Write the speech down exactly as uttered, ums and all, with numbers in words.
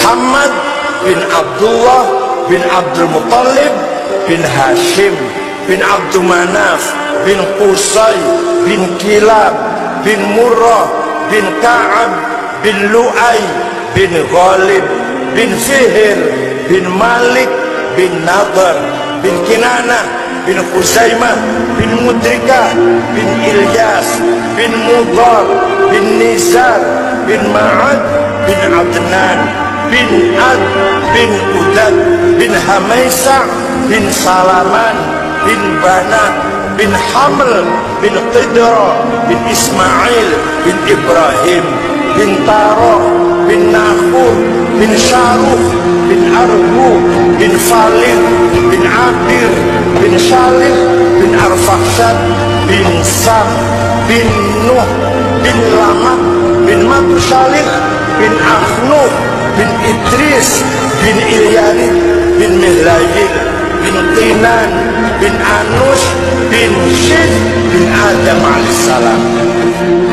Muhammad bin Abdullah bin Abdul Muttalib bin Hashim bin Abdul Manaf bin Qusay bin Kilab bin Murrah bin Ka'ab bin Lu'ay bin Ghalib bin Fihr bin Malik bin Nadar bin Kinanah bin Khuzaimah bin Mudrikah bin Ilyas bin Mudar bin Nizar bin Ma'ad bin Adnan bin Ad bin Udad bin Hamaisa bin Salaman bin Bana bin Haml bin Qidra bin Ismail bin Ibrahim bin Taroh bin Nahur bin Syaruh bin Arbu bin Falid bin Abir bin Shalih bin Arfakhshad bin Sam bin Nuh bin Lamah bin Matusalih bin Akhnuf bin Idris bin Ilyari bin Mihlayik bin Qinan bin Anus bin Syed bin Adam alaihissalam.